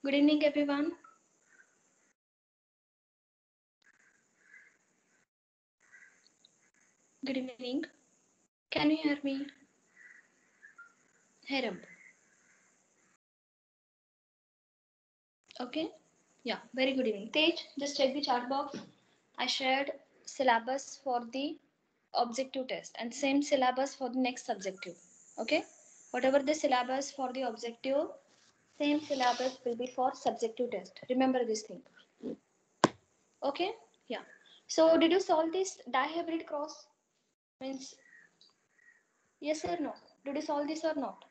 Good evening, everyone. Good evening. Can you hear me? Heram. Okay. Yeah. Very good evening. Tej, just check the chat box. I shared syllabus for the objective test and same syllabus for the next subjective. Okay. Whatever the syllabus for the objective, same syllabus will be for subjective test. Remember this thing. Okay. Yeah. So did you solve this dihybrid cross? Means yes or no? Did you solve this or not?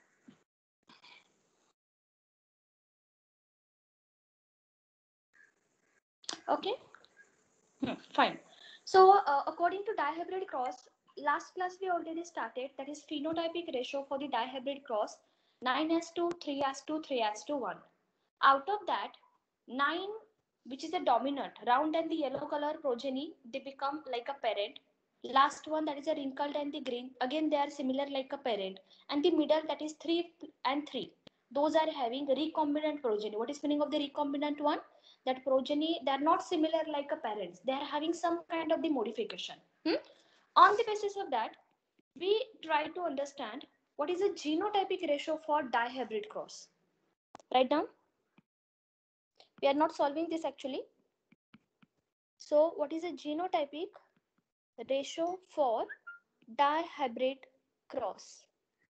Okay. Fine. So, according to dihybrid cross, last class we already started, that is phenotypic ratio for the dihybrid cross 9:2, 3:2, 3:1. Out of that, 9, which is a dominant, round and the yellow color progeny, they become like a parent. Last one, that is a wrinkled and the green, again they are similar like a parent. And the middle, that is 3 and 3. Those are having recombinant progeny. What is meaning of the recombinant one? That progeny, they are not similar like a parents. They are having some kind of the modification. On the basis of that, we try to understand what is the genotypic ratio for dihybrid cross. Write down. We are not solving this actually. So what is a genotypic ratio for dihybrid cross?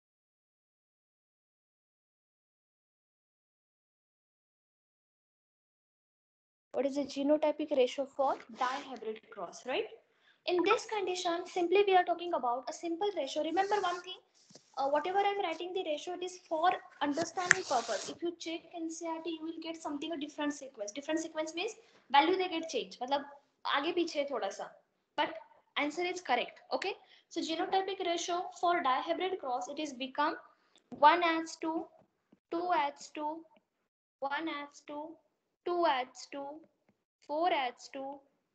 What is the genotypic ratio for dihybrid cross, right? In this condition, simply we are talking about a simple ratio. Remember one thing, whatever I'm writing the ratio, it is for understanding purpose. If you check NCERT, you will get something a different sequence. Different sequence means value they get changed. मतलब आगे पीछे थोड़ा सा. But answer is correct. Okay. So genotypic ratio for dihybrid cross, it is become 1 adds to 2 adds to 1 adds to 2 adds to 4 adds to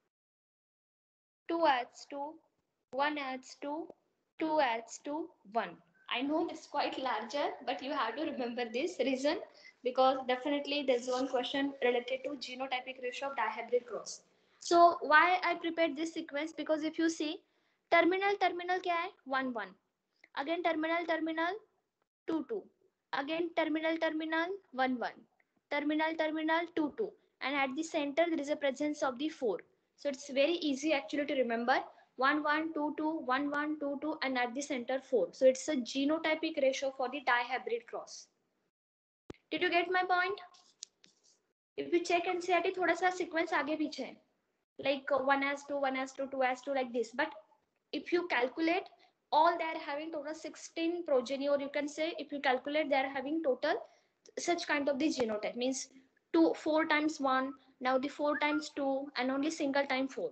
2 adds to 1 adds to 2 adds to 1. I know it's quite larger, but you have to remember this reason because definitely there's one question related to genotypic ratio of dihybrid cross. So why I prepared this sequence? Because if you see terminal terminal क्या है 1 1, again terminal terminal 2 2, again terminal terminal 1 1, terminal terminal 2 2, and at the center there is a presence of the 4. So it's very easy actually to remember 1 1 2 2 1 1 2 2 and at the center 4. So it's a genotypic ratio for the dihybrid cross. Did you get my point? If you check NCERT, थोड़ा सा sequence आगे पीछे है, like 1 as 2 1 as 2 2 as 2 like this. But if you calculate, all they are having total 16 progeny, or you can say if you calculate they are having total such kind of the genotype, means 2 4 times 1, now the 4 times 2, and only single time 4.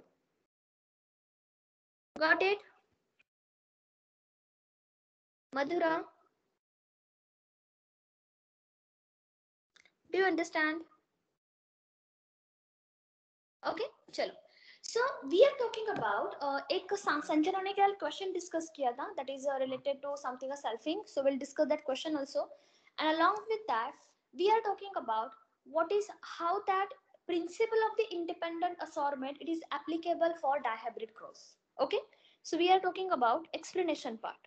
Got it? Madhura, do you understand? Okay, chalo. So we are talking about एक संजना ने क्या question discuss किया था, that is related to something a selfing. So we'll discuss that question also, and along with that we are talking about what is how that principle of the independent assortment it is applicable for dihybrid cross. Okay, so we are talking about explanation part.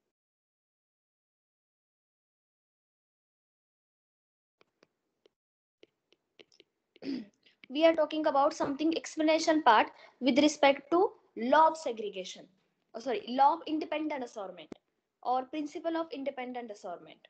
We are talking about something explanation part with respect to law of segregation, oh sorry, law of independent assortment or principle of independent assortment.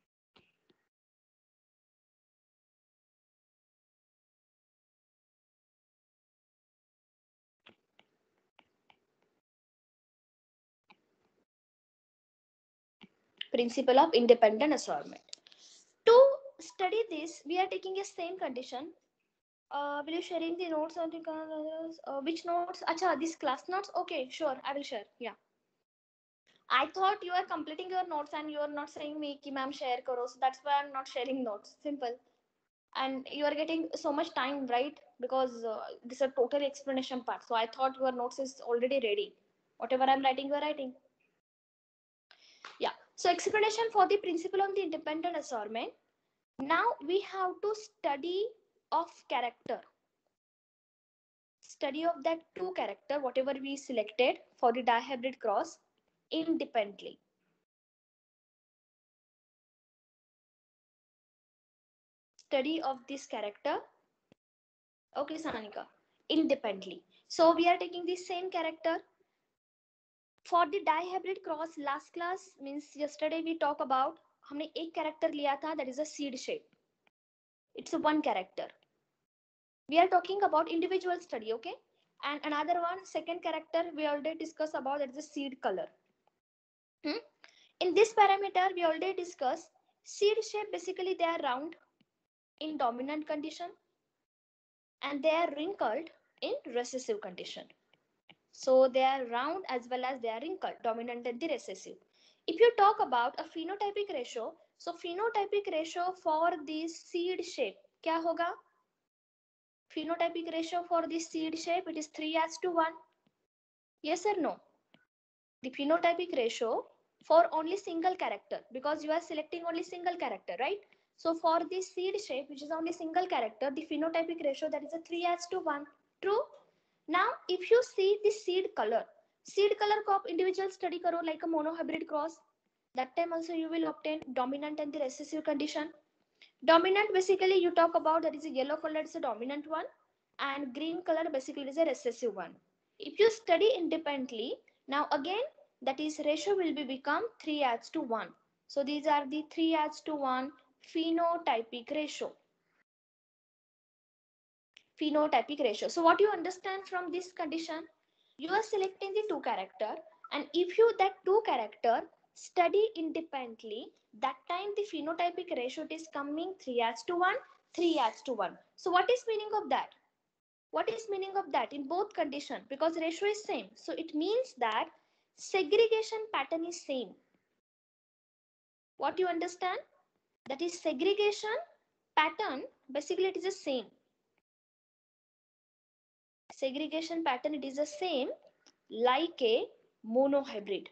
Principle of independent assortment. To study this, we are taking a same condition. Will you sharing the notes on the which notes? Acha, this class notes. Okay, sure, I will share. Yeah. I thought you are completing your notes and you are not saying me ki ma'am share karo, so that's why I'm not sharing notes. Simple. And you are getting so much time, right? Because this is a total explanation part. So I thought your notes is already ready. Whatever I'm writing, you are writing. Yeah. So explanation for the principle of the independent assortment. Now we have to study of character. Study of that two character, whatever we selected for the dihybrid cross, independently. Study of this character, okay Sananika, independently. So we are taking the same character. For the dihybrid cross, last class means yesterday we talk about, हमने एक character लिया था, that is a seed shape. It's a one character. We are talking about individual study, okay? And another one, second character, we already discussed about, that is the seed color. In this parameter, we already discussed seed shape. Basically, they are round in dominant condition and they are wrinkled in recessive condition. So they are round as well as they are wrinkled, dominant and the recessive. If you talk about a phenotypic ratio, so phenotypic ratio for this seed shape, क्या होगा? Phenotypic ratio for this seed shape, it is 3:1. Yes or no? The phenotypic ratio for only single character, because you are selecting only single character, right? So for this seed shape, which is only single character, the phenotypic ratio, that is a 3:1. True? Now, if you see the seed color को आप individual study करो like a monohybrid cross. That time also you will obtain dominant and the recessive condition. Dominant basically you talk about, that is a yellow color is a dominant one and green color basically is a recessive one. If you study independently, now again that is ratio will be become 3:1. So these are the 3:1 phenotypic ratio. Phenotypic ratio. So what you understand from this condition? You are selecting the two character, and if you that two character study independently, that time the phenotypic ratio is coming 3:1, 3:1. So what is meaning of that? What is meaning of that in both condition? Because ratio is same. So it means that segregation pattern is same. What you understand? That is segregation pattern, basically it is the same. Segregation pattern, it is the same like a monohybrid.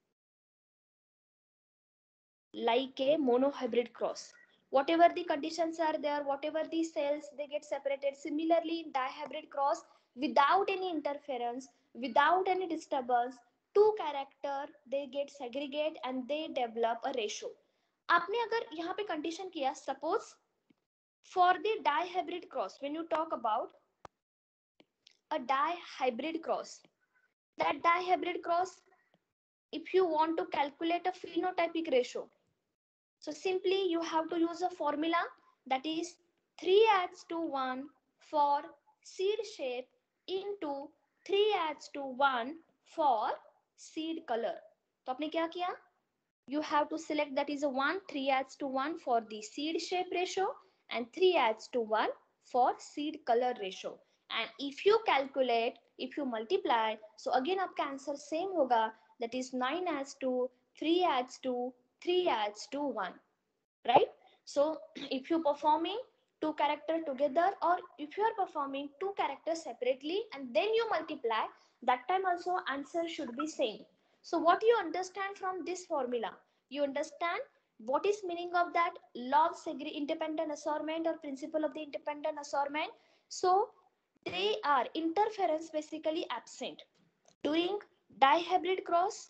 Like a monohybrid cross. Whatever the conditions are there, whatever the cells, they get separated. Similarly, in dihybrid cross, without any interference, without any disturbance, two character, they get segregate and they develop a ratio. आपने अगर यहाँ पे condition किया, suppose for the dihybrid cross, when you talk about a dihybrid cross, that dihybrid cross, if you want to calculate a phenotypic ratio, so simply you have to use a formula, that is 3:1 for seed shape into 3:1 for seed color. तो आपने क्या किया? You have to select, that is a 3:1 for the seed shape ratio and 3:1 for seed color ratio. And if you calculate, if you multiply, so again आपका answer same होगा, that is 9:2, 3:2, 3:1. Right? So if you performing two character together or if you are performing two characters separately and then you multiply, that time also answer should be same. So what you understand from this formula? You understand what is meaning of that law of independent assortment or principle of the independent assortment. So they are interference basically absent during dihybrid cross,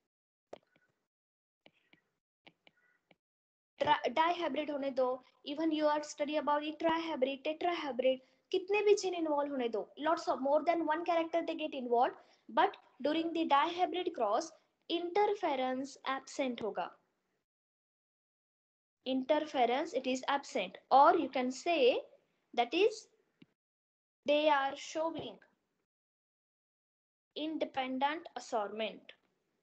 dihybrid होने दो, even you are study about ये trihybrid, tetrahybrid, कितने भी gene involve होने दो, lots of more than one character they get involve, but during the dihybrid cross interference absent होगा. Interference, it is absent, or you can say that is they are showing independent assortment.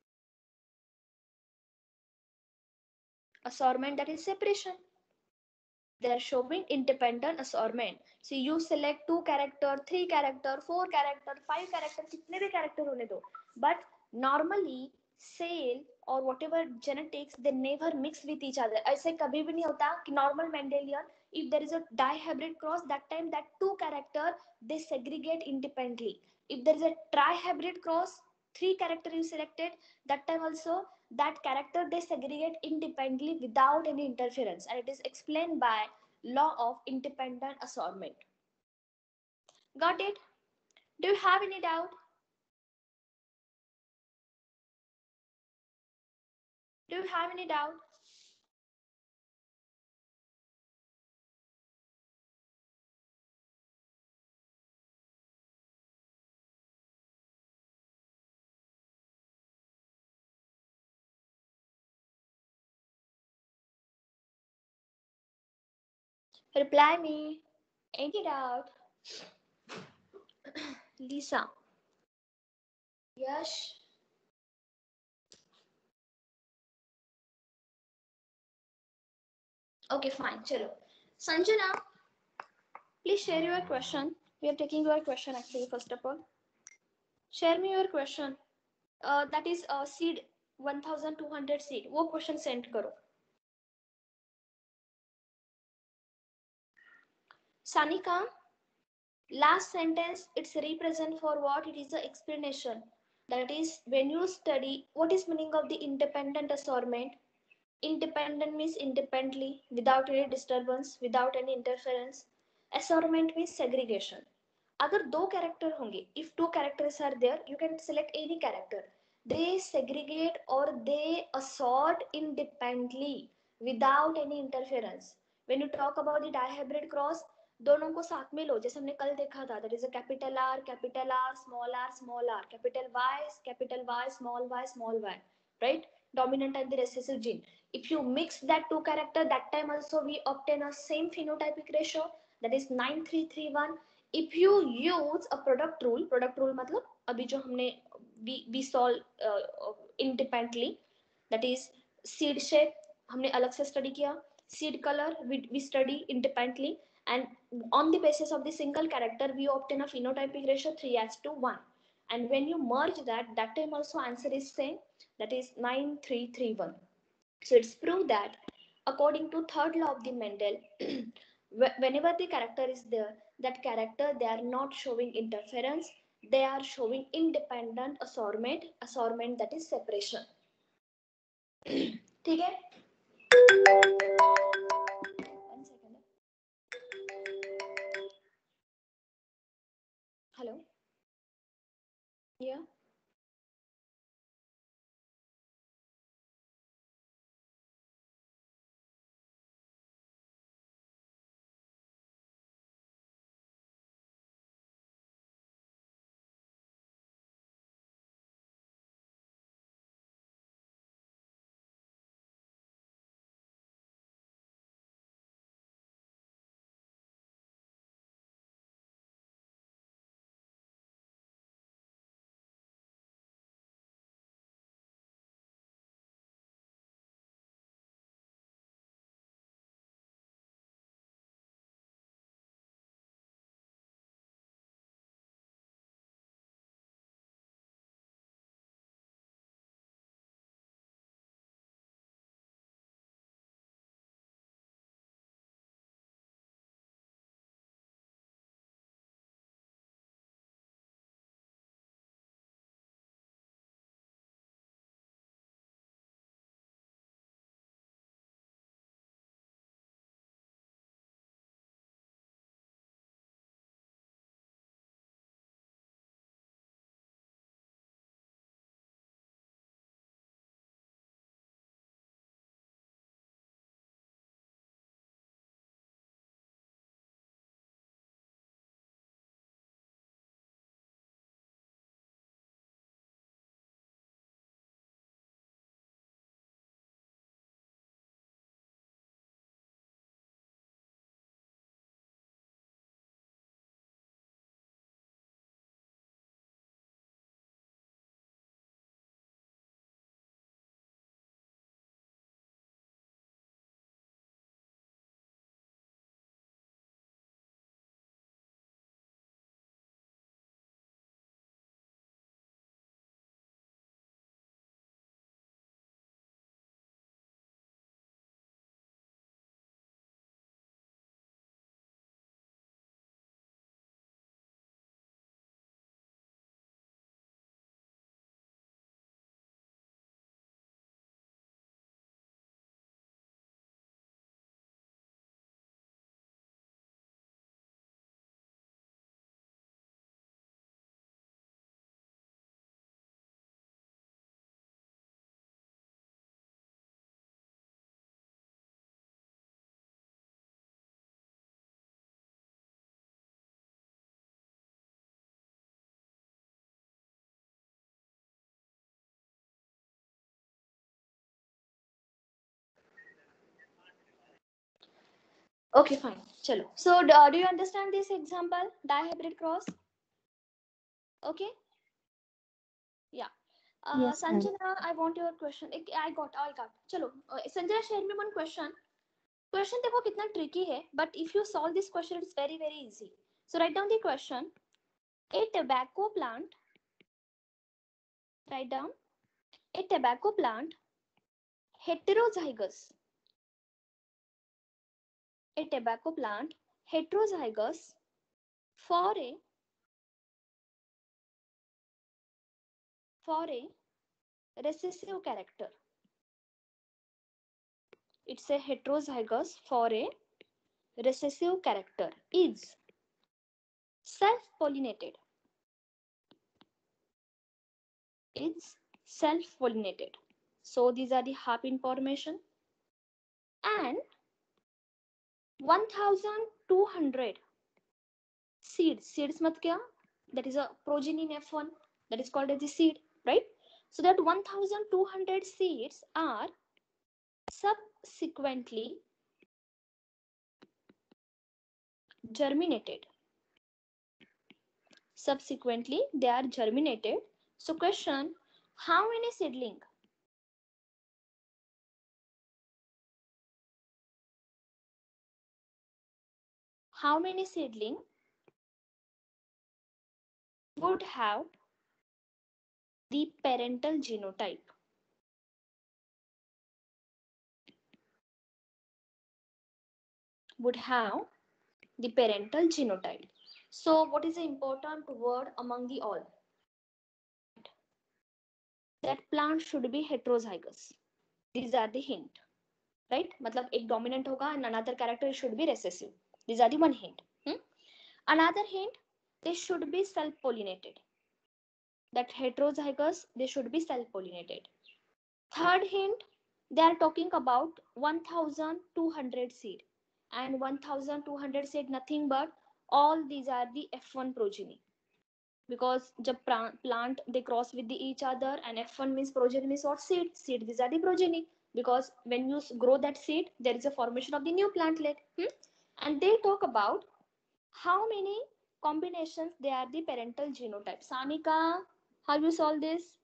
Assortment, that is separation. They are showing independent assortment. So you select 2 character, 3 character, 4 character, 5 character, कितने भी character होने दो. But normally cell or whatever genetics, they never mix with each other. ऐसे कभी भी नहीं होता कि normal Mendelian, if there is a dihybrid cross, that time that 2 character they segregate independently. If there is a trihybrid cross, 3 character you selected, that time also that character they segregate independently without any interference, and it is explained by law of independent assortment. Got it? Do you have any doubt? Do you have any doubt? Reply me. Any doubt? Lisa. Yash. Okay, fine. Chalo. Sanjana, please share your question. We are taking your question actually, first of all. Share me your question. That is seed 1200 seed. वो question send करो. Sanika, last sentence it's represent for what? It is the explanation. That is when you study what is meaning of the independent assortment. Independent means independently, without any disturbance, without any interference. Assortment means segregation. अगर दो character होंगे, if two characters are there, you can select any character. They segregate or they assort independently without any interference. When you talk about the dihybrid cross, दोनों को साथ में लो, जैसे हमने कल देखा था. That is a capital R, small r, small r, capital Y, small y, right? Dominant and the recessive gene. If you mix that two character, that time also we obtain a same phenotypic ratio, that is 9331. If you use a product rule मतलब अभी जो हमने we solve independently, that is seed shape हमने अलग से study किया, seed color we study independently, and on the basis of the single character we obtain a phenotypic ratio 3:1. And when you merge that time also answer is same, that is 9331. So it's proved that according to third law of the Mendel, whenever the character is there, that character they are not showing interference, they are showing independent assortment that is separation. ठीक है? One second. Hello? Yeah? Okay, fine. Chalo. So do you understand this example, dihybrid cross? Okay. Yeah. Yes, ma'am. Sanjana, I want your question. I got. Chalo. Sanjana, share me one question. Question देखो कितना tricky है, but if you solve this question, it's very very easy. So write down the question. A tobacco plant. Write down. A tobacco plant heterozygous. A tobacco plant heterozygous for a recessive character. It's a heterozygous for a recessive character is self-pollinated. Is self-pollinated. So these are the half information. And 1200 seeds mat kya? That is a progeny in F1 that is called as the seed, right? So that 1200 seeds are subsequently germinated. Subsequently, they are germinated. So question, how many seedling? How many seedling would have the parental genotype? Would have the parental genotype. So what is the important word among the all? That plant should be heterozygous. These are the hint, right? मतलब एक dominant होगा and another character should be recessive. These are the one hint. Another hint, they should be self-pollinated. That heterozygous, they should be self-pollinated. Third hint, they are talking about 1200 seed, and 1200 seed nothing but all these are the F1 progeny, because jab plant they cross with each other, and F1 means progeny means what? Seed, these are the progeny, because when you grow that seed there is a formation of the new plantlet. And they talk about how many combinations they are the parental genotype. Sanika, how you solve this?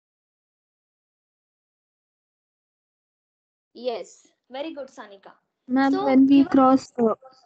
Yes, very good, Sanika. Ma'am, So when we give a cross,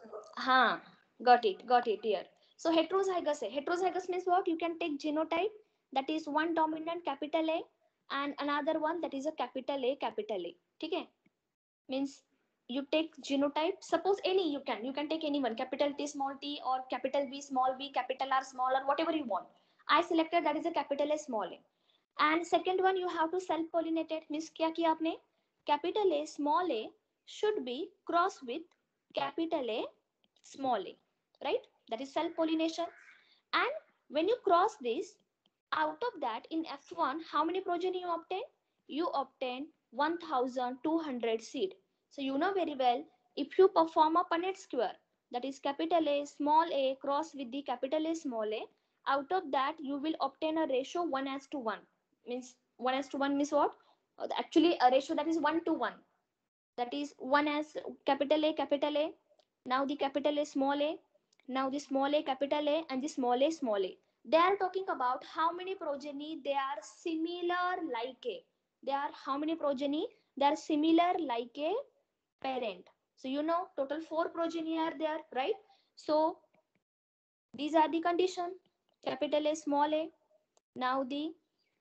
got it here. So heterozygous है. Heterozygous means what? You can take genotype that is one dominant capital A and another one that is a capital A capital A. ठीक है? Means you take genotype. Suppose any you can take any one, capital T small t or capital B small b, capital R small or whatever you want. I selected that is a capital A small a. And second one you have to self pollinated. Means क्या किया आपने? Capital A small a should be crossed with capital A small a, right? That is self pollination. And when you cross this, out of that in F1 how many progeny you obtain? You obtain 1200 seed. So you know very well, if you perform a Punnett square, that is capital A small a cross with the capital A small a, out of that you will obtain a ratio 1:1. Means 1:1 means what? Actually a ratio that is 1:1. That is 1 as capital A capital A. Now the capital A small a. Now the small a capital A and the small a small a. They are talking about how many progeny they are similar like a. They are how many progeny? They are similar like a parent. So you know total 4 progeny are there, right? So these are the condition. Capital A small a. Now the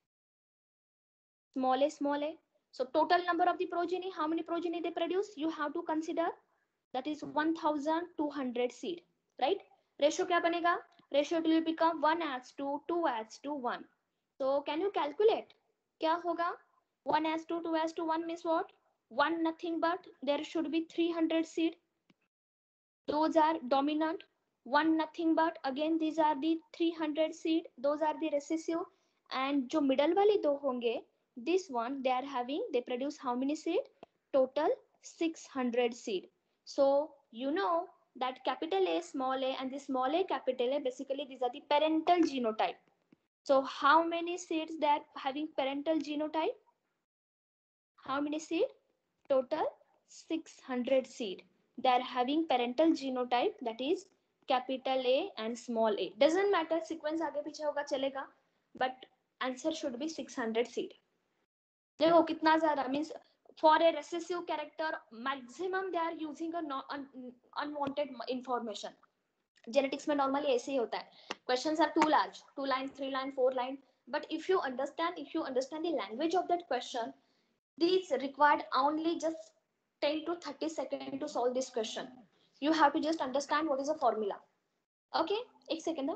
small a small a. So total number of the progeny, how many progeny they produce? You have to consider that is 1200 seed, right? Ratio क्या बनेगा? Ratio will become 1:2, 2:2, 1. So can you calculate? क्या होगा? 1:2, 2:1 means what? 1 nothing but there should be 300 seed. Those are dominant. 1 nothing but again these are the 300 seed. Those are the recessive. And जो middle वाले दो होंगे, this one they are having, they produce how many seed? Total 600 seed. So you know that capital A small a and the small a capital A, basically these are the parental genotype. So how many seeds they are having parental genotype? How many seed? Total 600 seed. they are having parental genotype, that is capital A and small a. Doesn't matter sequence आगे पीछे होगा चलेगा, but answer should be 600 seed. देखो कितना ज्यादा, means for a recessive character maximum they are using a unwanted information. Genetics में normally ऐसे ही होता है. Questions are too large, 2 line, 3 line, 4 line. But if you understand the language of that question, these required only just 10 to 30 seconds to solve this question. You have to just understand what is the formula. Okay, एक second.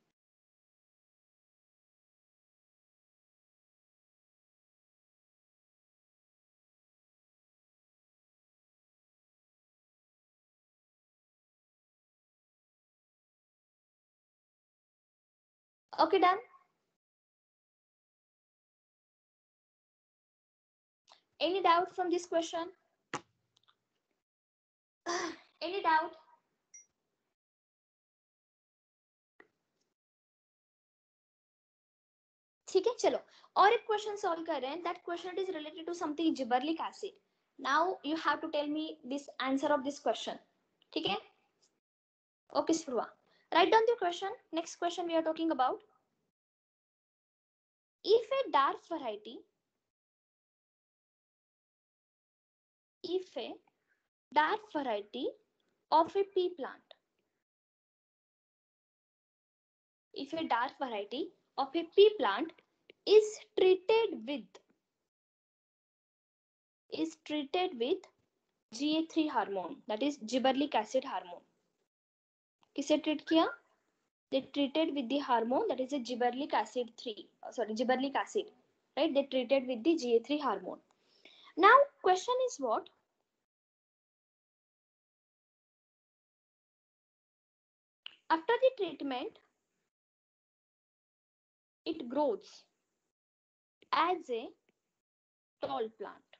Okay, done. Any doubt from this question? Any doubt? ठीक है, चलो और एक question solve कर रहे हैं. That question is related to something gibberellic acid. Now you have to tell me this answer of this question. ठीक है, okay Spriha, write down the question. Next question we are talking about. if a dark variety of a pea plant, if a dark variety of a pea plant is treated with GA3 hormone, that is gibberellic acid hormone. किसे treat किया? They treated with the hormone, that is a gibberellic acid 3, gibberellic acid, right? They treated with the GA3 hormone. Now question is what? After the treatment, it grows as a tall plant.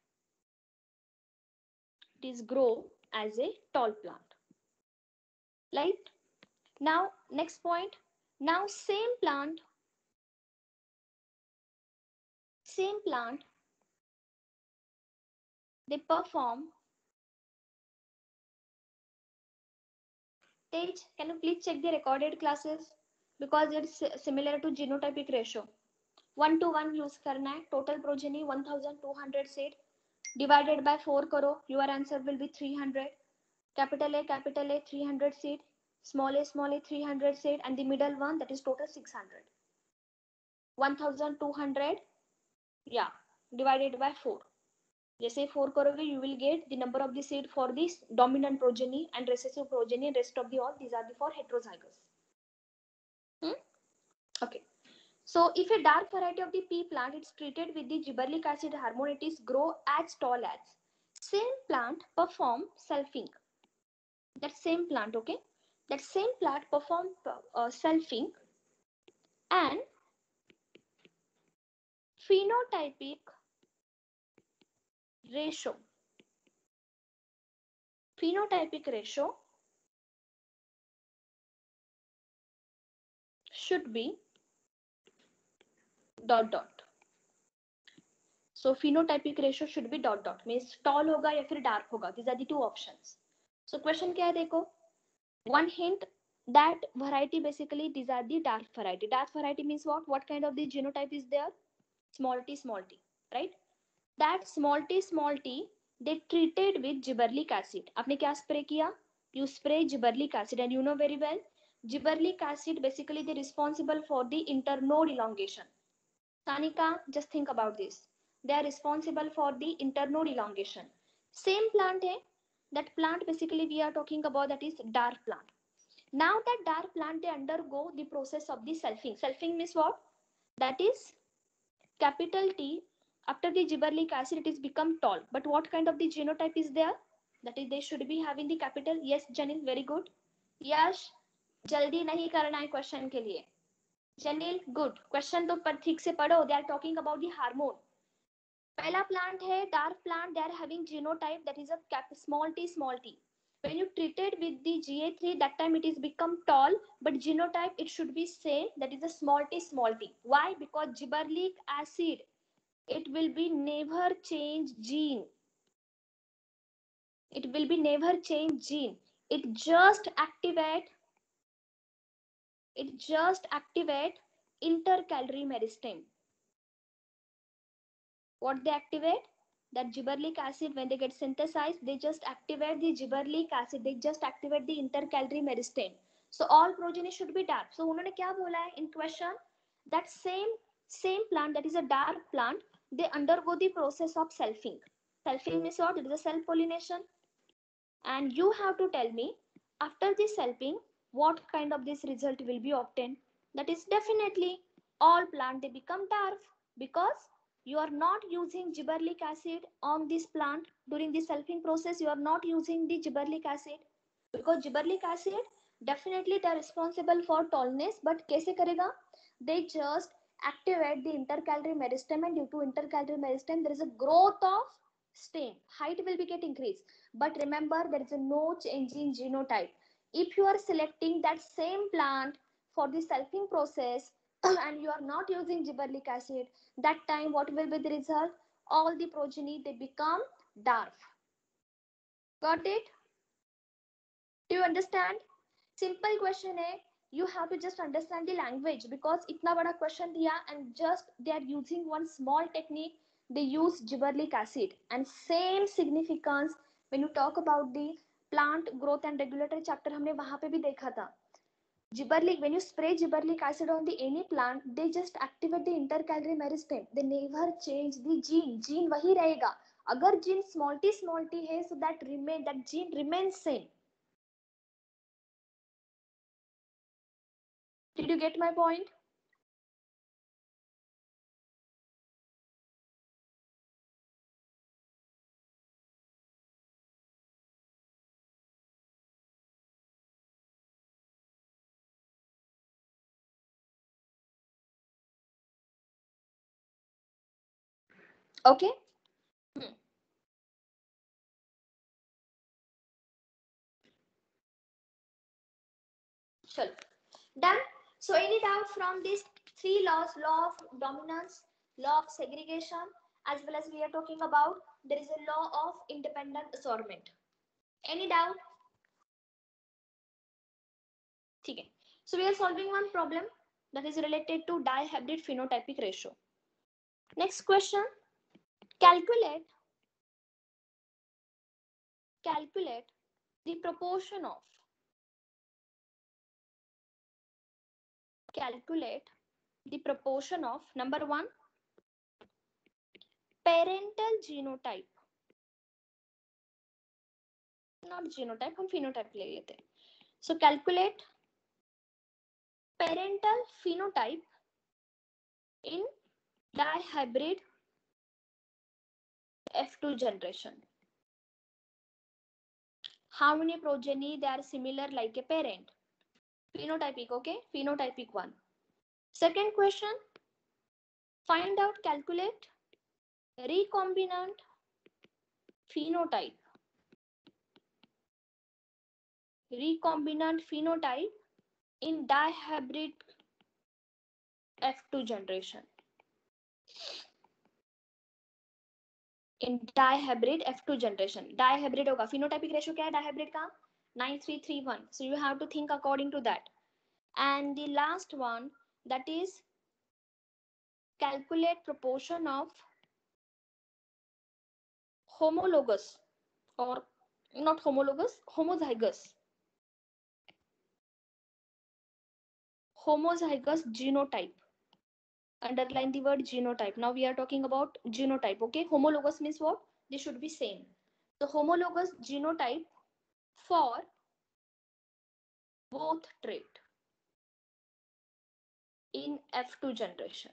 It is grow as a tall plant. Right? Now, next point. Now, same plant, they perform. Tej, can you please check the recorded classes? Because it's similar to genotypic ratio. 1 to 1 use करना है. Total progeny 1200 seed divided by 4 करो. Your answer will be 300. Capital A 300 seed. Small a 300 seed, and the middle one, that is total 600. 1200, yeah, divided by 4. जैसे 4 करोगे, you will get the number of the seed for this dominant progeny and recessive progeny. Rest of the all, these are the for heterozygous. Okay. So if a dark variety of the pea plant is treated with the gibberellic acid hormone, it is grow as tall as. Same plant perform selfing. That same plant, okay? That same plant perform selfing and phenotypic ratio should be ... So phenotypic ratio should be ... means tall होगा या फिर dark होगा. These are the two options. So question क्या है देखो. One hint, that variety basically these are the dark variety. Dark variety means what? What kind of the genotype is there? Small t, right? That small t, they treated with gibberellic acid. आपने क्या spray किया? You spray gibberellic acid, and you know very well, gibberellic acid basically they responsible for the internode elongation. Sanika, just think about this. They are responsible for the internode elongation. Same plant hai. That plant basically we are talking about, that is dark plant. Now that dark plant, they undergo the process of the selfing. Selfing means what? That is capital T. After the gibberellic acid, it is become tall. But what kind of the genotype is there? That is, they should be having the capital. Yes, Janil, very good. Yes, जल्दी नहीं करना है question के लिए. जलील, good. Question तो पर ठीक से पढ़ो. They are talking about the hormone. पहला प्लांट है dark plant. They are having genotype that is a small T. When you treated with the GA3, that time it is become tall, but genotype it should be same, that is a small t. Why? Because gibberellic acid, it will be never change gene. It will be never change gene. It just activate intercalary meristem. What they activate? That gibberellic acid, when they get synthesized, they just activate the gibberellic acid, they just activate the intercalary meristem. So all progeny should be dark. So उन्होंने क्या बोला है in question? That same plant, that is a dark plant, they undergo the process of selfing. Selfing means what? It is a self pollination. And you have to tell me, after the selfing, what kind of this result will be obtained? That is definitely all plant they become dwarf, because you are not using gibberellic acid on this plant. During the selfing process, you are not using the gibberellic acid, because gibberellic acid definitely they are responsible for tallness, but कैसे करेगा? They just activate the intercalary meristem, and due to intercalary meristem there is a growth of stem, height will be get increased. But remember, there is a no change in genotype. If you are selecting that same plant for the selfing process and you are not using gibberellic acid, that time what will be the result? All the progeny they become dwarf. Got it? Do you understand? Simple question है. You have to just understand the language, because इतना बड़ा question दिया and just they are using one small technique. They use gibberellic acid, and same significance when you talk about the plant growth and regulatory chapter हमने वहाँ पे भी देखा था. Gibberellic, when you spray gibberellic acid on the any plant, they just activate the intercalary meristem. They never change the gene. Gene वही रहेगा. अगर gene small t है, so that gene remains same. Did you get my point? Okay. Sure. Done. So any doubt from these three laws? Law of dominance, law of segregation, as well as we are talking about, there is a law of independent assortment. Any doubt? Okay. So we are solving one problem that is related to dihybrid phenotypic ratio. Next question. Calculate the proportion of number one, parental genotype, not genotype, हम phenotype ले लेते हैं. So calculate parental phenotype in dihybrid F2 generation. How many progeny they are similar like a parent? Phenotypic, okay? Phenotypic one. Second question, find out, calculate recombinant phenotype. Recombinant phenotype in dihybrid F2 generation. In dihybrid F2 generation. Dihybrid होगा. Phenotypic ratio क्या है dihybrid का? 9331. So you have to think according to that. And the last one, that is calculate proportion of homologous, or not homologous, homozygous genotype. Underline the word genotype. Now we are talking about genotype, okay? Homologous means what? They should be same. So homologous genotype for both trait in F2 generation.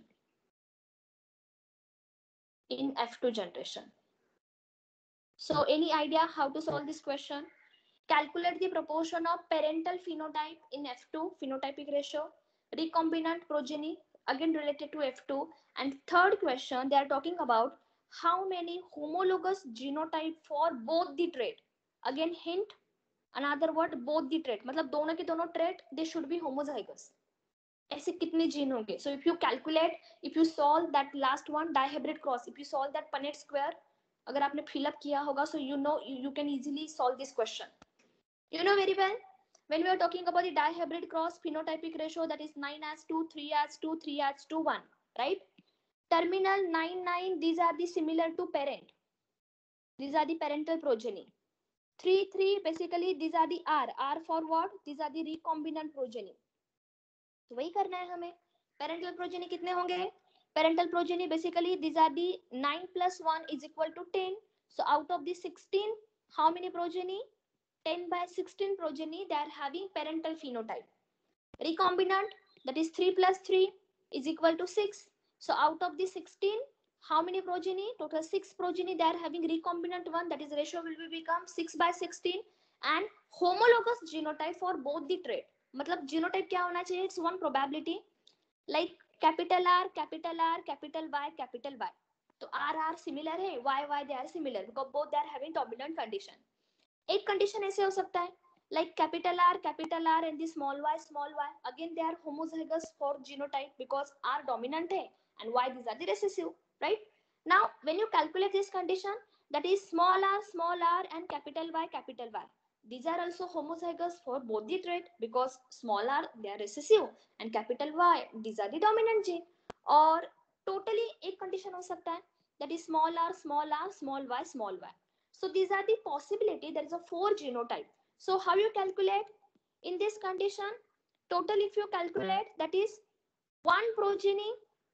In F2 generation. So any idea how to solve this question? Calculate the proportion of parental phenotype in F2, phenotypic ratio, recombinant progeny, again related to F2. And third question, they are talking about how many homologous genotype for both the trait. Again hint, another word, both the trait. मतलब दोनों के दोनों trait, they should be homozygous. ऐसे कितने gene होंगे? So if you calculate, if you solve that last one, dihybrid cross, if you solve that Punnett square, अगर आपने fill up किया होगा, so you know you can easily solve this question. You know very well, when we are talking about the dihybrid cross phenotypic ratio, that is 9:2, 3:2, 3:2, 1, right? Terminal 9:9, these are the similar to parent. These are the parental progeny. 3:3, basically these are the R for what? These are the recombinant progeny. तो वही करना है हमें. Parental progeny कितने होंगे? Parental progeny basically these are the 9 plus 1 is equal to 10. So out of the 16, how many progeny? 10/16 progeny, they are having parental phenotype. Recombinant, that is 3 plus 3 is equal to 6. So out of the 16, how many progeny? Total 6 progeny, they are having recombinant one, that is ratio will become 6/16. And homologous genotype for both the trait. मतलब genotype क्या होना चाहिए? It's one probability, like capital R, capital R, capital Y, capital Y. तो R similar है, Y they are similar because both they are having dominant condition. एक condition ऐसे हो सकता है, like capital R and the small y. Again they are homozygous for genotype because R dominant है and Y these are the recessive, right? Now when you calculate this condition, that is small r and capital Y. These are also homozygous for both the trait because small r they are recessive and capital Y these are the dominant gene. और totally एक condition हो सकता है, that is small r, small y. So these are the possibility. There is a 4 genotype. So how you calculate in this condition? Total if you calculate, that is one progeny.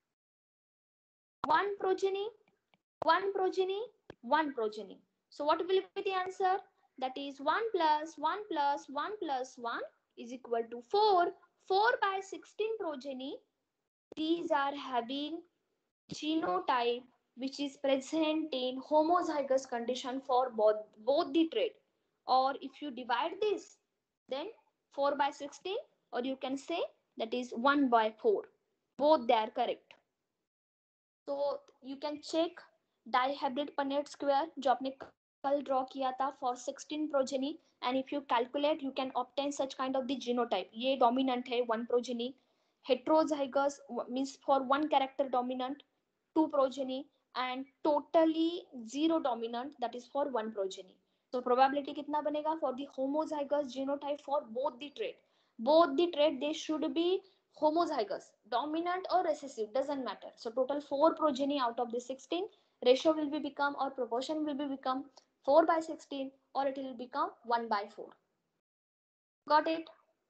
So what will be the answer? That is 1 plus 1 plus 1 plus 1 is equal to 4. 4/16 progeny. These are having genotype which is present in homozygous condition for both the trait. Or if you divide this, then 4/16, or you can say that is 1/4. Both they are correct. So you can check dihybrid Punnett square जो आपने कल draw किया था for 16 progeny, and if you calculate you can obtain such kind of the genotype. ये dominant है 1 progeny. Heterozygous means for 1 character dominant 2 progeny, and totally 0 dominant, that is for 1 progeny. So probability कितना बनेगा for the homozygous genotype for both the trait? Both the trait they should be homozygous, dominant or recessive, doesn't matter. So total 4 progeny out of the 16, ratio will be become, or proportion will be become 4/16, or it will become 1/4. Got it?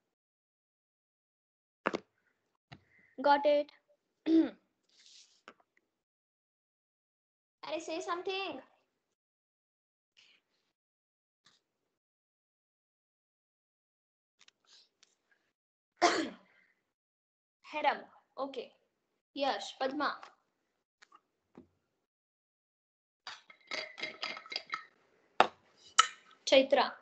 Got it? I say something. Heram, okay. Yash, Padma. Chaitra.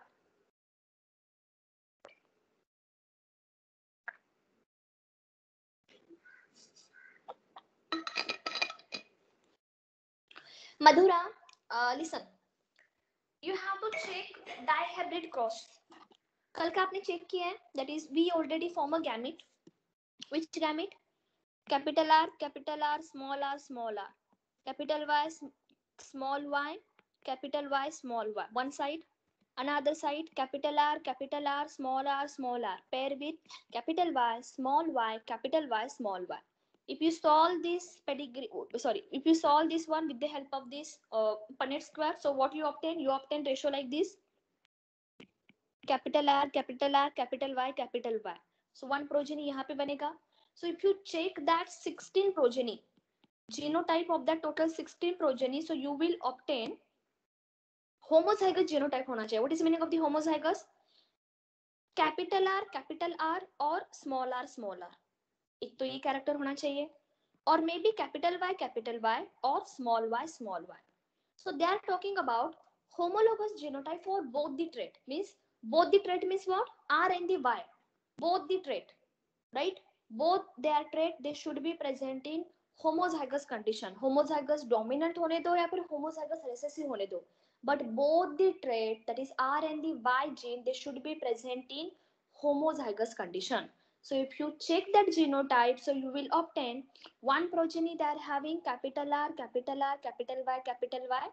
Madhura, listen. You have to check dihybrid cross. कल का आपने check किया है, that is we already form a gamete. Which gamete? Capital R, small r, small r. Capital Y, small y, capital Y, small y. One side. Another side, capital R, small r, small r. Pair with capital Y, small y, capital Y, small y. If you solve this pedigree, if you solve this one with the help of this Punnett square, so what you obtain? You obtain ratio like this. Capital R, capital Y, capital Y. So one progeny यहाँ पे बनेगा. So if you check that 16 progeny, genotype of that total 16 progeny, so you will obtain homozygous genotype होना चाहिए. What is the meaning of the homozygous? Capital R और small r, small r. एक तो ये character होना चाहिए, और maybe capital Y और small y, small y. So they are talking about homologous genotype for both the trait. Means both the trait means what? R and the Y. Both the trait, right? Both their trait they should be present in homozygous condition. Homozygous dominant होने दो या फिर homozygous recessive होने दो. But both the trait, that is R and the Y gene, they should be present in homozygous condition. So if you check that genotype, so you will obtain one progeny that are having capital R, capital Y, capital Y.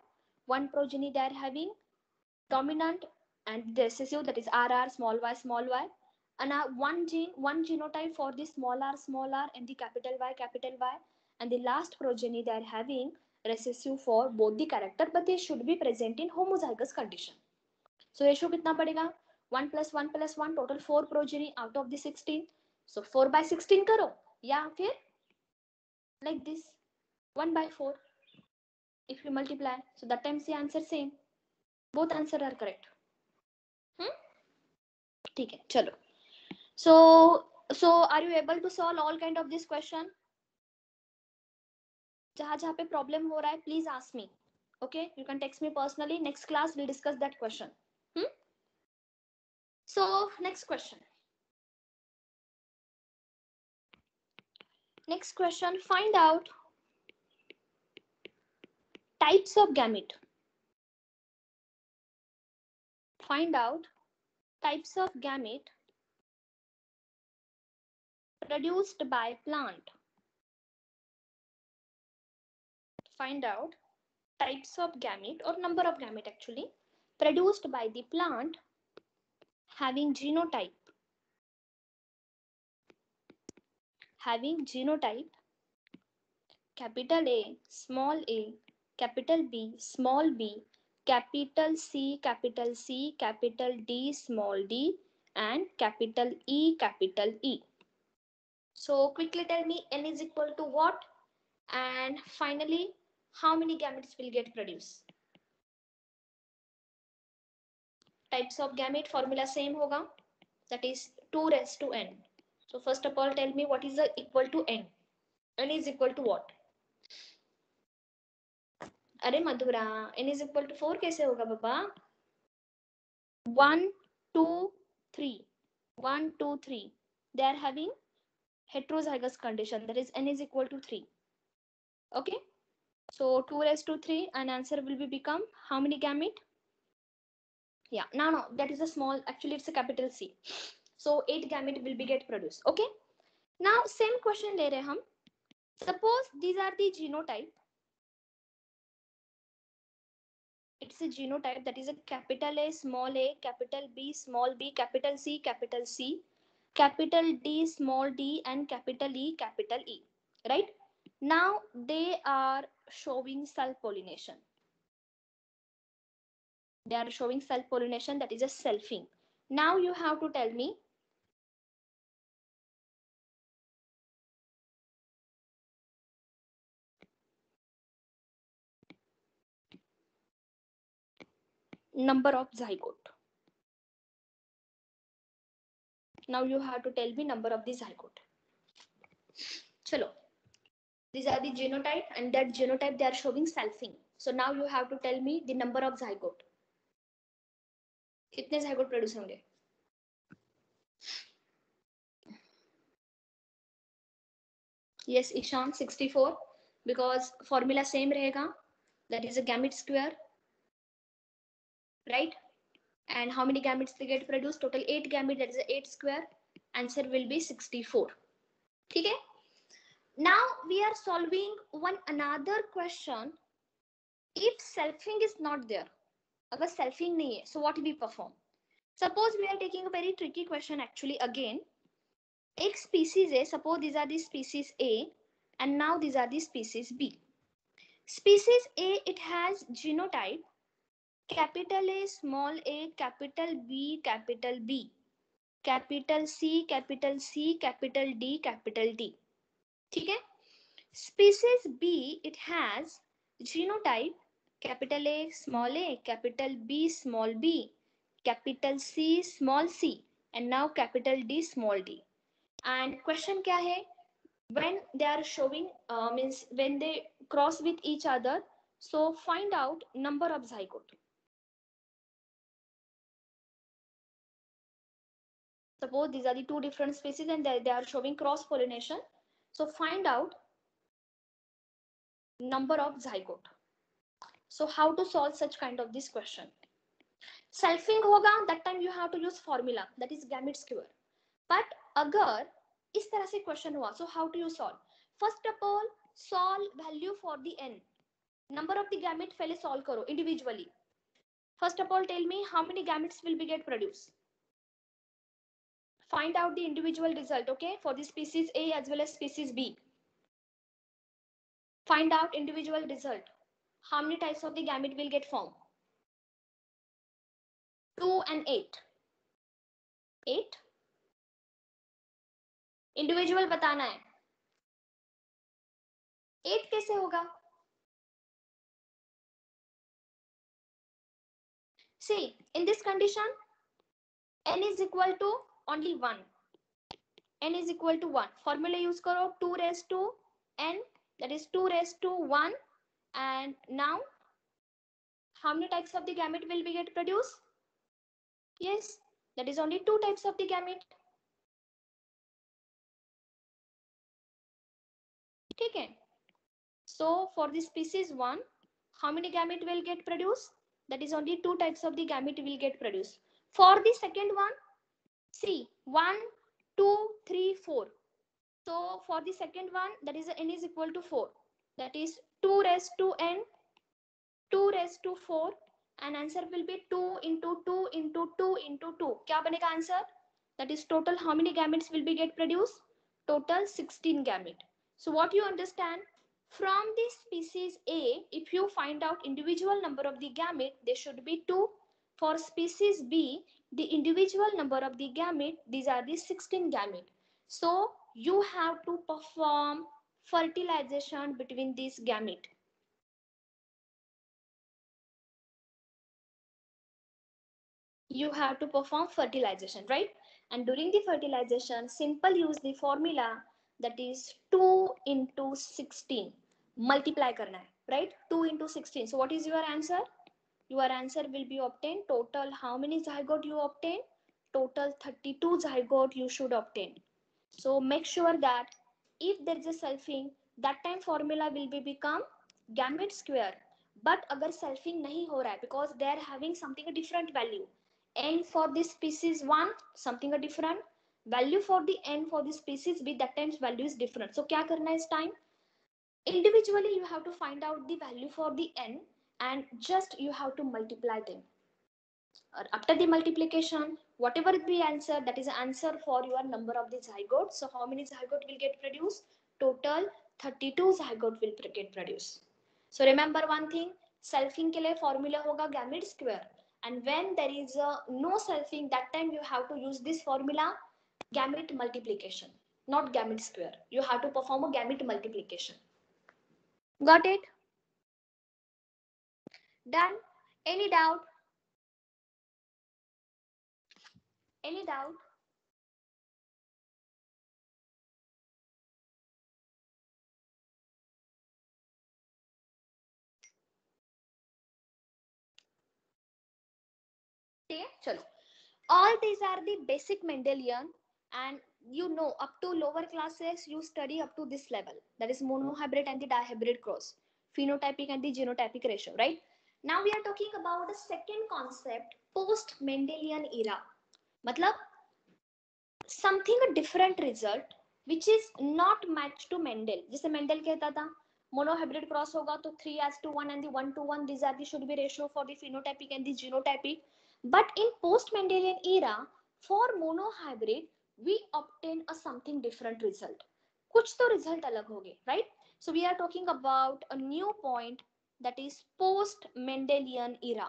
one progeny they are having dominant and the recessive, that is RR small y, and one gene, one genotype for the small r and the capital Y, and the last progeny they are having recessive for both the character, but they should be present in homozygous condition. So ratio कितना पड़ेगा 1 plus 1 plus 1 total 4 progeny out of the 16. So 4 by 16 करो या फिर like this 1 by 4 if you multiply, so that times the answer same, both answer are correct. ठीक है चलो. So are you able to solve all kind of this question? जहां जहां पे problem हो रहा है please ask me. Okay, you can text me personally. Next class we'll discuss that question. So next question. Next question, find out types of gamete. Find out types of gamete produced by plant. Find out types of gamete or number of gamete actually produced by the plant having genotype capital A, small a, capital B, small b, capital C, capital D, small d, and capital E, capital E. So quickly tell me n is equal to what, and finally how many gametes will get produced. Types of gamete formula same hoga, that is 2 raised to n. So first of all tell me what is the equal to n. N is equal to what? अरे मधुरा, n is equal to 4 कैसे होगा बाबा? 1 2 3 1 2 3 they are having heterozygous condition, that is n is equal to 3. Okay, so 2 raised to 3 and answer will be become how many gamete? Yeah, no, that is a small, actually it's a capital C. So 8 gamete will be get produced. Okay, now same question ले रहे हम. Suppose these are the genotype. It's a genotype, that is a capital A, small a, capital B, small b, capital C, capital D, small d, and capital E, capital E. Right? Now they are showing self-pollination. They are showing self-pollination, that is a selfing. Now you have to tell me number of zygote. Now you have to tell me number of the zygote. Chalo. These are the genotype, and that genotype they are showing selfing. So now you have to tell me the number of zygote. कितने zygote produce होंगे? Yes, Ishan, 64, because formula same रहेगा, that is a gamete square, right? And how many gametes they get produced? Total 8 gamete, that is a 8 square. Answer will be 64. ठीक है? Now we are solving one another question. If selfing is not there, अगर selfing नहीं है, so what we perform? Suppose we are taking a very tricky question actually again. एक species है, suppose these are the species A, and now these are the species B. Species A, it has genotype capital A, small a, capital B, capital B, capital C, capital D, capital D. ठीक है? Species B, it has genotype capital A, capital B, small b, capital C, small c, and now capital D, small d. And question क्या है? When they are showing means when they cross with each other, so find out number of zygote. Suppose these are the two different species and they are showing cross pollination, so find out number of zygote. So how to solve such kind of this question? Selfing होगा, that time you have to use formula, that is gamete square. But अगर इस तरह से question हुआ, so how do you solve? First of all, solve value for the n. Number of the gamete पहले solve करो individually. First of all, tell me how many gametes will be get produced. Find out the individual result, okay, for the species A as well as species B. Find out individual result. How many types of the gamete will get formed? 2 and 8. 8. Individual बताना है. 8 कैसे होगा? See, in this condition, n is equal to only 1. N is equal to 1. Formula use karo 2 raised to n, that is 2 raised to 1. And now, how many types of the gamete will be get produced? Yes, that is only 2 types of the gamete. Okay. So for the species 1, how many gamete will get produced? That is only 2 types of the gamete will get produced. For the second one, see 1, 2, 3, 4. So for the second one, that is n is equal to 4. That is 2 raised to n, 2 raised to 4, and answer will be 2 into 2 into 2 into 2. क्या बनेगा answer? That is total how many gametes will be get produced? Total 16 gamete. So what you understand? From the species A, if you find out individual number of the gamete, they should be 2. For species B, the individual number of the gamete, these are the 16 gamete. So you have to perform fertilization between these gamete. You have to perform fertilization, right? And during the fertilization, simple use the formula, that is 2 into 16. Multiply karna hai, right? 2 into 16. So what is your answer? Your answer will be obtained. Total how many zygote you obtain? Total 32 zygote you should obtain. So make sure that if there is a selfing, that time formula will be become gamete square. But agar selfing nahi ho raha hai, because they are having something a different value. N for this species 1, something a different value for the N for the species B, that times value is different. So kya karna is time? Individually you have to find out the value for the N and just you have to multiply them. After the multiplication, whatever the answer, that is the answer for your number of the zygote. So how many zygote will get produced? Total 32 zygote will get produced. So remember one thing, selfing ke liye formula hoga gamete square, and when there is no selfing, that time you have to use this formula, gamete multiplication, not gamete square. You have to perform a gamete multiplication. Got it? Done? Any doubt? Any doubt? Okay, chalo. All these are the basic Mendelian, and you know up to lower classes you study up to this level, that is monohybrid and the dihybrid cross, phenotypic and the genotypic ratio, right? Now we are talking about the second concept, post Mendelian era. Matlab something a different result which is not matched to Mendel. जैसे Mendel कहता था monohybrid cross होगा तो 3:1 and the 1:1, these are the should be ratio for the phenotypic and the genotypic. But in post Mendelian era, for monohybrid we obtain a something different result. कुछ तो result अलग हो गए, right? So we are talking about a new point, that is post Mendelian era.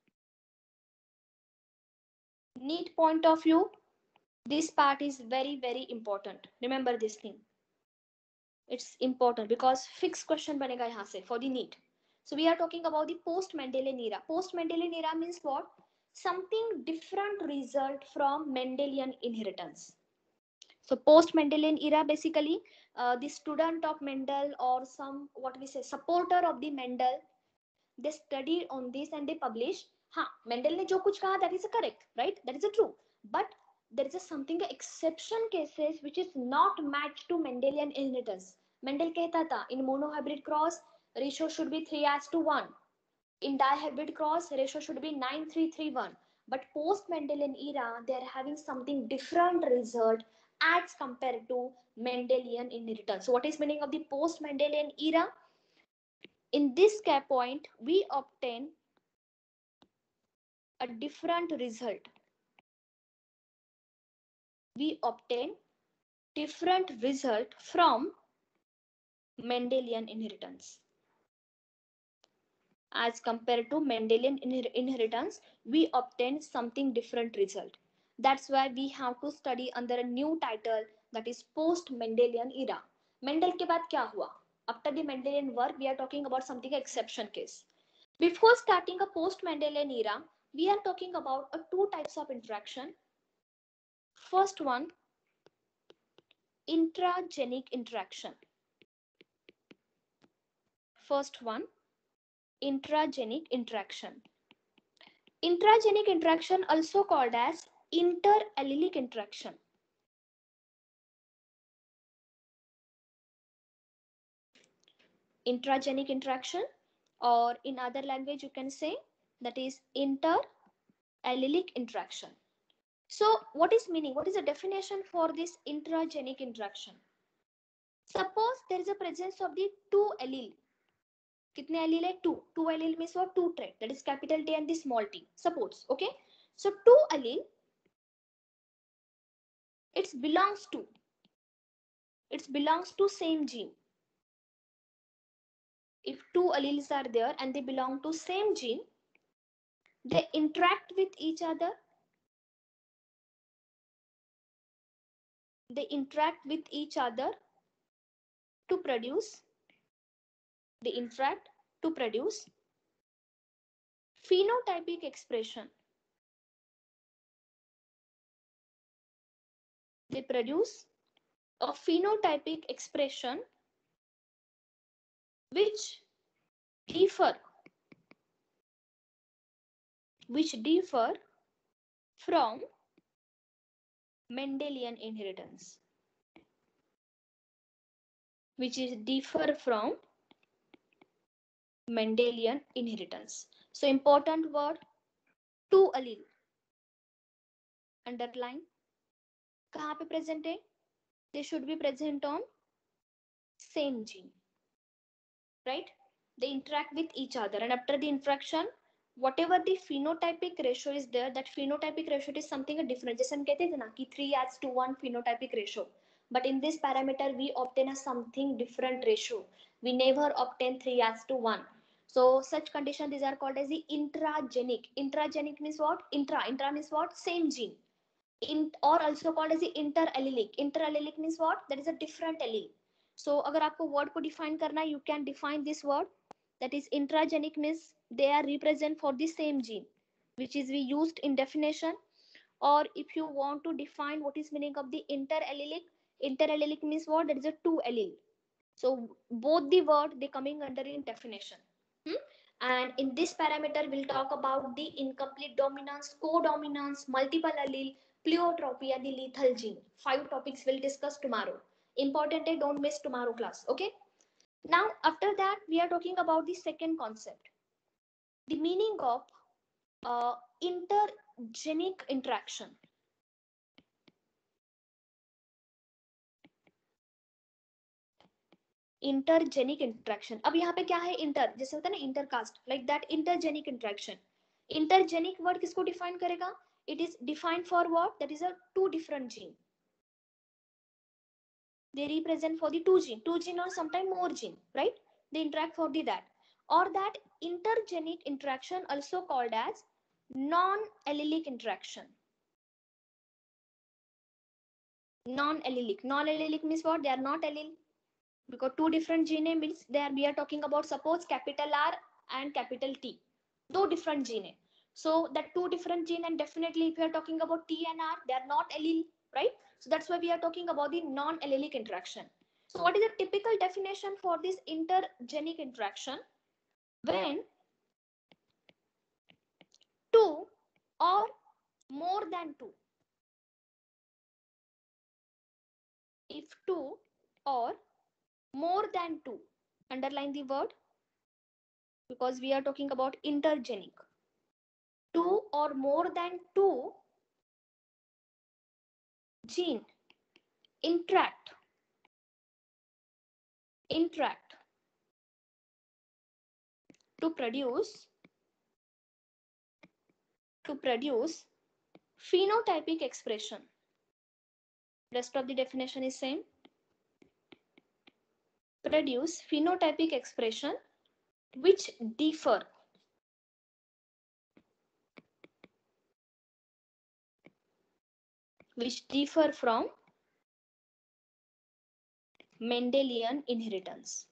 Neat point of view. This part is very, very important. Remember this thing. It's important because fixed question banega yahan se for the NEET. So we are talking about the post Mendelian era. Post Mendelian era means what? Something different result from Mendelian inheritance. So post Mendelian era, basically the student of Mendel or some what we say supporter of the Mendel, they studied on this and they publish. हाँ, Mendel ने जो कुछ कहा, that is correct, right? That is true. But there is a something exception cases which is not matched to Mendelian inheritance. Mendel कहता था in monohybrid cross ratio should be 3:1. In dihybrid cross ratio should be 9:3:1. But post Mendelian era they are having something different result as compared to Mendelian inheritance. So what is meaning of the post Mendelian era? In this cap point, we obtain a different result. We obtain different result from Mendelian inheritance. As compared to Mendelian inheritance, we obtain something different result. That's why we have to study under a new title, that is post-Mendelian era. Mendel के बाद क्या हुआ? After the Mendelian work, we are talking about something exception case. Before starting a post-Mendelian era, we are talking about two types of interaction. First one, intragenic interaction. First one, intragenic interaction. Intragenic interaction, also called as interallelic interaction. Intragenic interaction, or in other language you can say that is interallelic interaction. So what is meaning? What is the definition for this intragenic interaction? Suppose there is a presence of the two allele. कितने allele है? Two. Two allele means what? Two trait. That is capital T and the small t. Suppose, okay. So two allele, it belongs to same gene. If two alleles are there and they belong to same gene, they interact with each other. They interact with each other to produce. They interact to produce phenotypic expression. They produce a phenotypic expression which differ from Mendelian inheritance. Which is differ from Mendelian inheritance. So important word, two allele. Underline. कहाँ पे present है? They should be present on same gene. Right? They interact with each other, and after the interaction, whatever the phenotypic ratio is there, that phenotypic ratio is something different. जैसे हम कहते थे ना कि 3:1 phenotypic ratio, but in this parameter we obtain a something different ratio. We never obtain 3:1. So such condition, these are called as the intragenic. Intragenic means what? Intra means what? Same gene. Or also called as the interallelic. Interallelic means what? That is a different allele. So अगर आपको word को define करना है, you can define this word. That is intragenic means they are represent for the same gene, which is we used in definition. Or if you want to define what is meaning of the interallelic, interallelic means what? That is a two allele. So both the word they coming under in definition. And in this parameter we'll talk about the incomplete dominance, codominance, multiple allele, pleiotropy and the lethal gene. 5 topics we'll discuss tomorrow. Important है, don't miss tomorrow class. Okay. Now after that we are talking about the second concept, the meaning of intergenic interaction. Intergenic interaction. अब यहाँ पे क्या है? Inter, जैसे होता है ना intercaste, like that intergenic interaction. Intergenic word किसको डिफाइन करेगा? It is defined for what? That is a two different gene. They represent for the two gene or sometimes more gene, right? They interact for the that. Or that intergenic interaction, also called as non-allelic interaction. Non-allelic means what? They are not allele, because two different gene means there we are talking about, suppose capital R and capital T, two different gene. So that two different gene, and definitely if we are talking about T and R, they are not allele, right? So that's why we are talking about the non-allelic interaction. So what is the typical definition for this intergenic interaction? When two or more than two, if two or more than two, underline the word, because we are talking about intergenic. Two or more than two gene interact to produce phenotypic expression. Rest of the definition is same. Produce phenotypic expression which differ from Mendelian inheritance.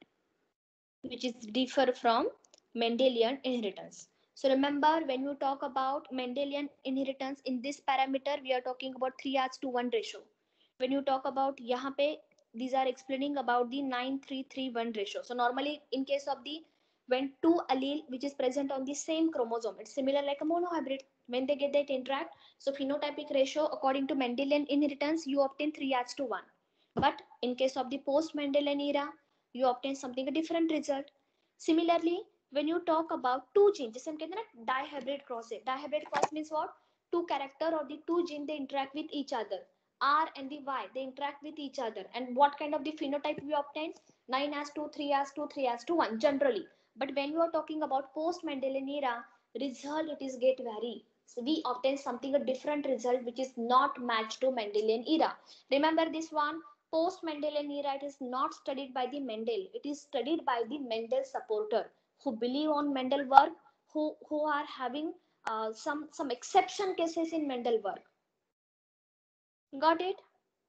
So remember, when you talk about Mendelian inheritance, in this parameter we are talking about 3:1 ratio. When you talk about यहाँ पे, these are explaining about the 9:3:1 ratio. So normally in case of the, when two allele which is present on the same chromosome, it's similar like a monohybrid. When they get that interact, so phenotypic ratio according to Mendelian inheritance you obtain 3:1. But in case of the post Mendelian era, you obtain something a different result. Similarly, when you talk about two genes, जैसे हम कहते हैं ना dihybrid cross है. Dihybrid cross means what? Two character or the two gene they interact with each other. R and the Y they interact with each other. And what kind of the phenotype we obtain? 9:2, 3:2, 3:1 generally. But when you are talking about post Mendelian era, result it is get vary. So we obtain something a different result which is not matched to Mendelian era. Remember this one. Post Mendelian era, it is not studied by the Mendel, it is studied by the Mendel supporter who believe on Mendel work, who are having some exception cases in Mendel work. Got it?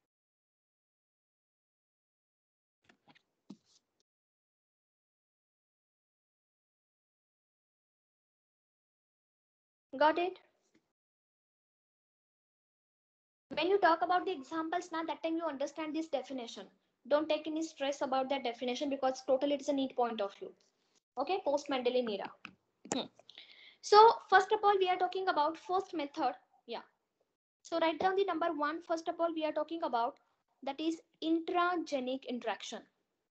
Got it? When you talk about the examples now, that time you understand this definition. Don't take any stress about that definition because totally it is a neat point of view. Okay, post Mendelian era. So first of all, we are talking about first method. Yeah. So write down the number 1. First of all, we are talking about that is intragenic interaction.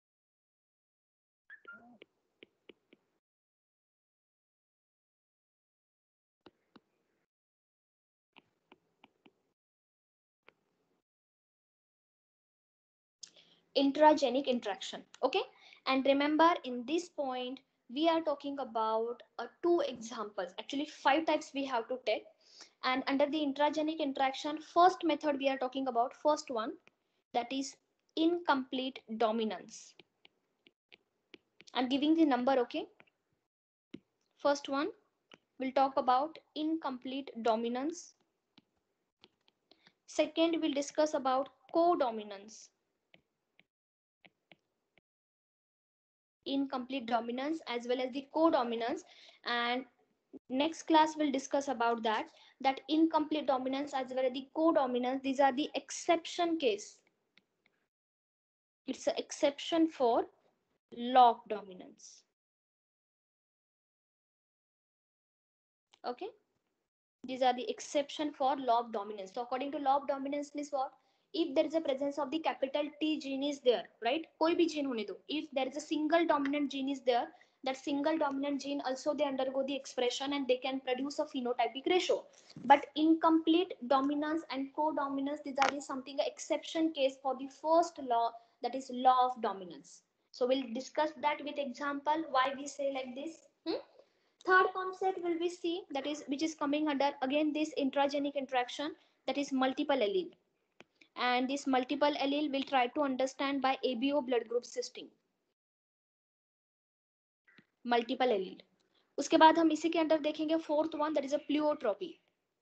Intragenic interaction. Okay. And remember, in this point, we are talking about 2 examples. Actually, 5 types we have to take. And under the intragenic interaction, first method we are talking about, first one, that is incomplete dominance. I'm giving the number, okay? First one, we'll talk about incomplete dominance. Second, we'll discuss about codominance. Incomplete dominance as well as the codominance. And next class we'll discuss about that incomplete dominance as well as the codominance, these are the exception case. It's an exception for law of dominance. Okay, these are the exception for law of dominance. So according to law of dominance means what? If there is a presence of the capital T gene is there, right? कोई भी gene होने दो. If there is a single dominant gene is there, that single dominant gene also they undergo the expression and they can produce a phenotypic ratio. But incomplete dominance and codominance, these are the something exception case for the first law, that is law of dominance. So we'll discuss that with example why we say like this. Third concept will be see, that is which is coming under again this intragenic interaction, that is multiple allele. And this multiple allele will try to understand by ABO blood group system. Multiple allele. उसके बाद हम इसी के अंदर देखेंगे fourth one, that is a pleiotropy.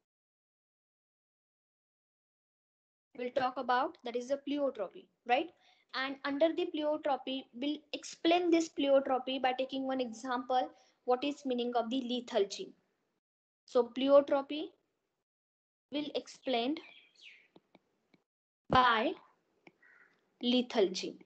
We'll talk about that is a pleiotropy, right? And under the pleiotropy, we'll explain this pleiotropy by taking one example. What is meaning of the lethal gene? So pleiotropy will explained by lethal gene.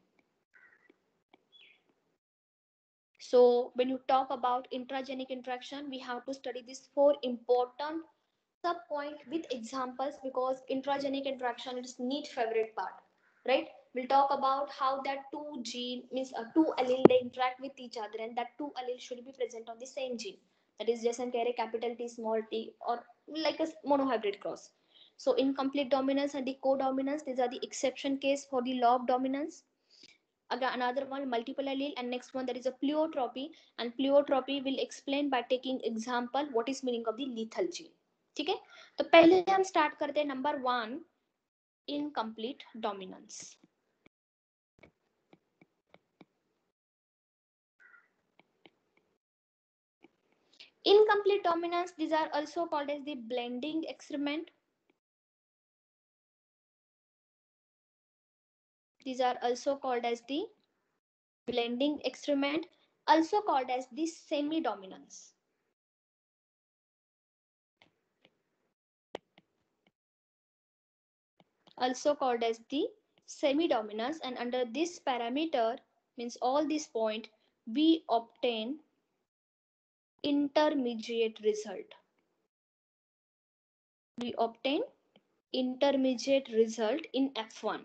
So when you talk about intragenic interaction, we have to study these 4 important sub point with examples because intragenic interaction is neat favorite part, right? We'll talk about how that two gene means two allele they interact with each other and that two allele should be present on the same gene. That is just a capital T small t or like a monohybrid cross. So incomplete dominance and the codominance, these are the exception case for the law of dominance. Again, another one multiple allele, and next one there is a pleiotropy, and pleiotropy will explain by taking example what is meaning of the lethal gene. ठीक है, तो पहले हम start करते हैं number 1, incomplete dominance. Incomplete dominance, these are also called as the blending experiment. These are also called as the blending experiment, also called as the semi-dominance. Also called as the semi-dominance, and under this parameter, means all this point, we obtain intermediate result. We obtain intermediate result in F1.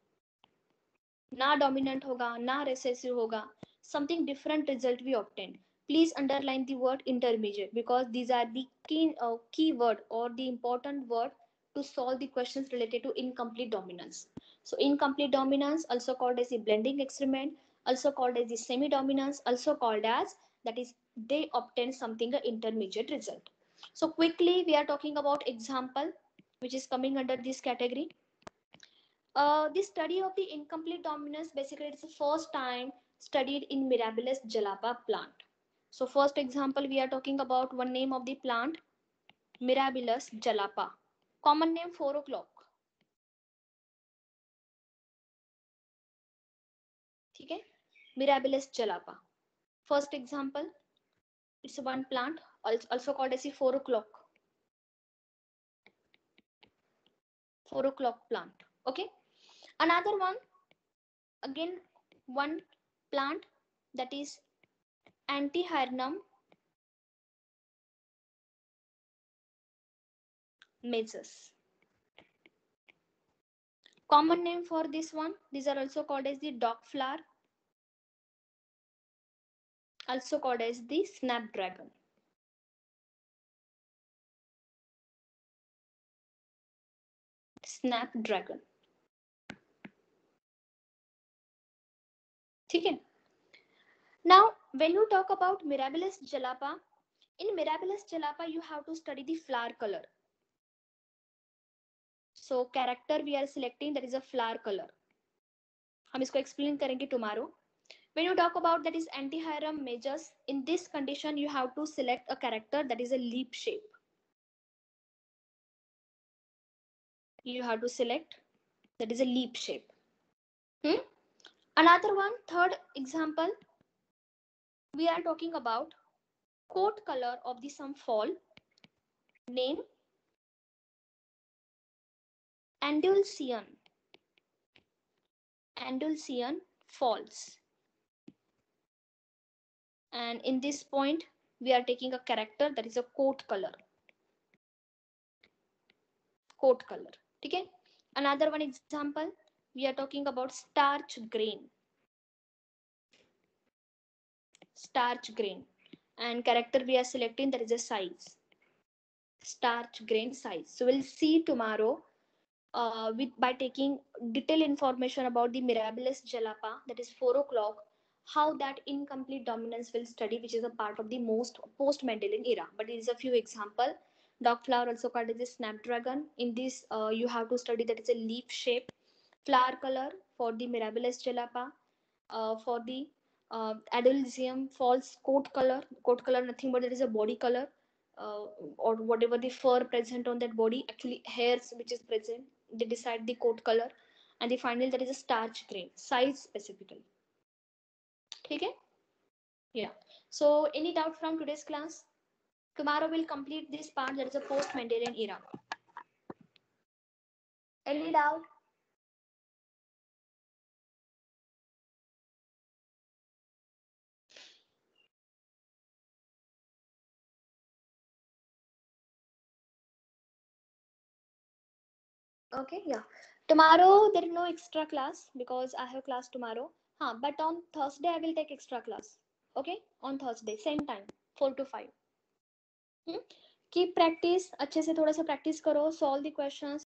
ना dominant होगा, ना recessive होगा, something different result we obtain. Please underline the word intermediate, because these are the key word or the important word to solve the questions related to incomplete dominance. So incomplete dominance, also called as the blending experiment, also called as the semi dominance, also called as, that is, they obtain something a intermediate result. So quickly we are talking about example which is coming under this category. The study of the incomplete dominance, basically it's the first time studied in Mirabilis jalapa plant. So first example we are talking about one name of the plant, Mirabilis jalapa. Common name 4 o'clock. ठीक है, Mirabilis jalapa. First example, it's one plant, also called as the 4 o'clock. 4 o'clock plant. Okay. Another one, again one plant, that is Antihyrnum majus. Common name for this one, these are also called as the dog flower, also called as the snapdragon. Snapdragon. ठीक है. Now, when you talk about Mirabilis jalapa, in Mirabilis jalapa you have to study the flower color. So character we are selecting, that is a flower color. हम इसको explain करेंगे tomorrow. When you talk about that is Antihyrnum majus, in this condition you have to select a character that is a leaf shape. You have to select that is a leaf shape. Another one, third example, we are talking about coat color of the some fall. Name Andalusian. Andalusian falls. And in this point, we are taking a character that is a coat color. Coat color. Okay. Another one example, we are talking about starch grain. Starch grain. And character we are selecting, that is a size. Starch grain size. So we'll see tomorrow by taking detailed information about the Mirabilis jalapa, that is 4 o'clock, how that incomplete dominance will study, which is a part of the most post-Mendelian era. But it is a few example. Dog flower, also called as a snapdragon. In this, you have to study that it's a leaf shape. Flower color for the Mirabilis jalapa. For the Andalusian false coat color. Coat color, nothing but that is a body color. Or whatever the fur present on that body, actually hairs which is present, they decide the coat color. And the final, that is a starch grain size specifically. Okay. Yeah. So any doubt from today's class? Tomorrow we'll complete this part, that is a post Mendelian era. Any doubt? Okay, yeah. Tomorrow there is no extra class because I have class tomorrow. But on Thursday I will take extra class. Okay, on Thursday same time 4 to 5. Keep practice, अच्छे से थोड़ा सा practice करो, solve the questions.